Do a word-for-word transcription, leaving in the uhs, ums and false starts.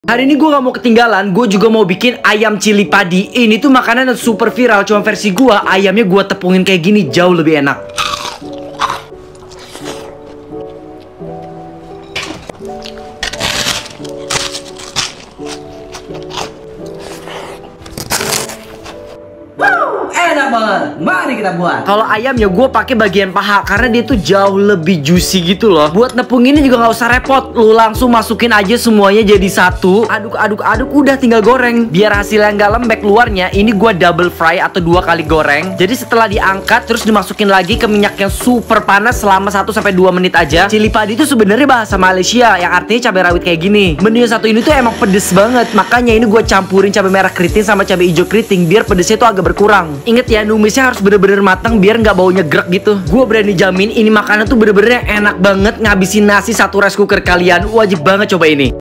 Hari ini gue gak mau ketinggalan, gue juga mau bikin ayam cili padi. Ini tuh makanan yang super viral, cuma versi gue, ayamnya gue tepungin kayak gini, jauh lebih enak. Enak banget, mari kita buat. Kalau ayamnya gue pakai bagian paha karena dia tuh jauh lebih juicy gitu loh. Buat nepung ini juga nggak usah repot, lu langsung masukin aja semuanya jadi satu. Aduk aduk aduk, udah tinggal goreng. Biar hasilnya nggak lembek luarnya, ini gue double fry atau dua kali goreng. Jadi setelah diangkat terus dimasukin lagi ke minyak yang super panas selama satu sampai dua menit aja. Cili padi itu sebenarnya bahasa Malaysia yang artinya cabai rawit kayak gini. Menu yang satu ini tuh emang pedes banget, makanya ini gue campurin cabai merah keriting sama cabai hijau keriting biar pedesnya tuh agak berkurang. Ingat ya, numisnya harus bener-bener matang biar nggak baunya grek gitu. Gue berani jamin ini makanan tuh bener-bener enak banget ngabisin nasi satu rice cooker kalian. Wajib banget coba ini.